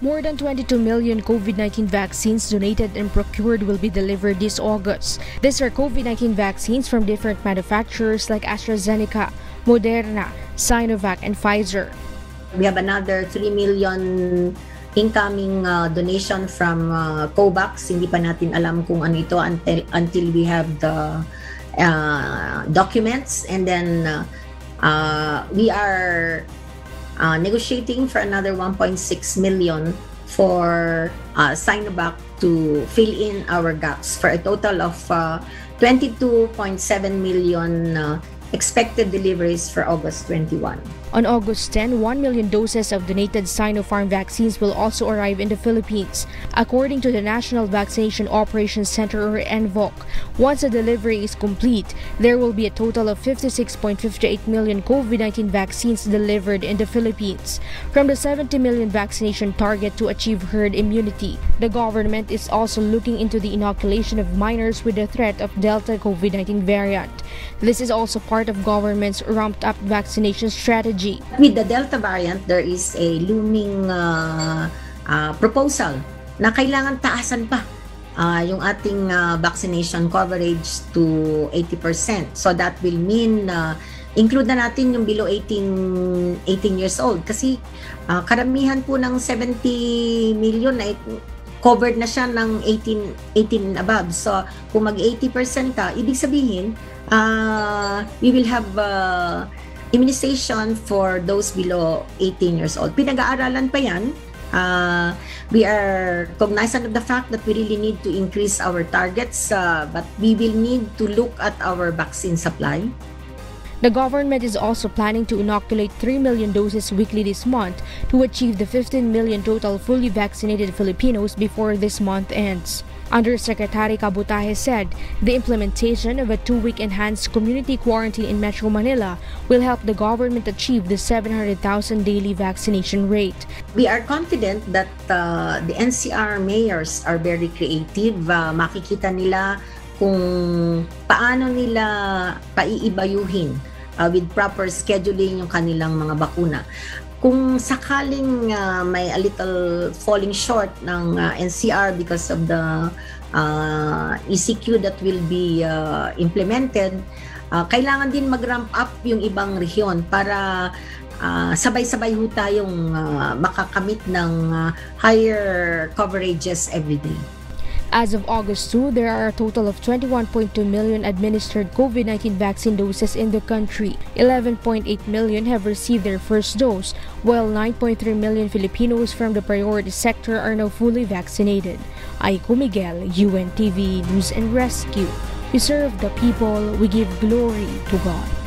More than 22 million COVID-19 vaccines donated and procured will be delivered this August. These are COVID-19 vaccines from different manufacturers like AstraZeneca, Moderna, Sinovac, and Pfizer. We have another 3 million incoming donation from COVAX. Hindi pa natin alam kung ano ito until we have the documents. And then we are negotiating for another 1.6 million for Sinovac to fill in our gaps for a total of 22.7 million expected deliveries for August 21. On August 10, 1 million doses of donated Sinopharm vaccines will also arrive in the Philippines, according to the National Vaccination Operations Center or NVOC. Once the delivery is complete, there will be a total of 56.58 million COVID-19 vaccines delivered in the Philippines. From the 70 million vaccination target to achieve herd immunity, the government is also looking into the inoculation of minors with the threat of Delta COVID-19 variant. This is also part of government's ramped-up vaccination strategy. With the Delta variant, there is a looming proposal na kailangan taasan pa yung ating vaccination coverage to 80%. So that will mean include na natin yung below 18 years old kasi karamihan po ng 70 million na covered na siya ng 18 and above. So kung mag 80% ka, ibig sabihin we will have immunization for those below 18 years old. Pinag-aaralan pa yan. We are cognizant of the fact that we really need to increase our targets, but we will need to look at our vaccine supply. The government is also planning to inoculate 3 million doses weekly this month to achieve the 15 million total fully vaccinated Filipinos before this month ends. Undersecretary Cabutahe said the implementation of a 2-week enhanced community quarantine in Metro Manila will help the government achieve the 700,000 daily vaccination rate. We are confident that the NCR mayors are very creative. Makikita nila kung paano nila paiibayuhin with proper scheduling yung kanilang mga bakuna. Kung sakaling may a little falling short ng NCR because of the ECQ that will be implemented, kailangan din mag-ramp up yung ibang rehiyon para sabay-sabay ho tayong makakamit ng higher coverages every day. As of August 2, there are a total of 21.2 million administered COVID-19 vaccine doses in the country. 11.8 million have received their first dose, while 9.3 million Filipinos from the priority sector are now fully vaccinated. Aiko Miguel, UNTV News and Rescue. We serve the people, we give glory to God.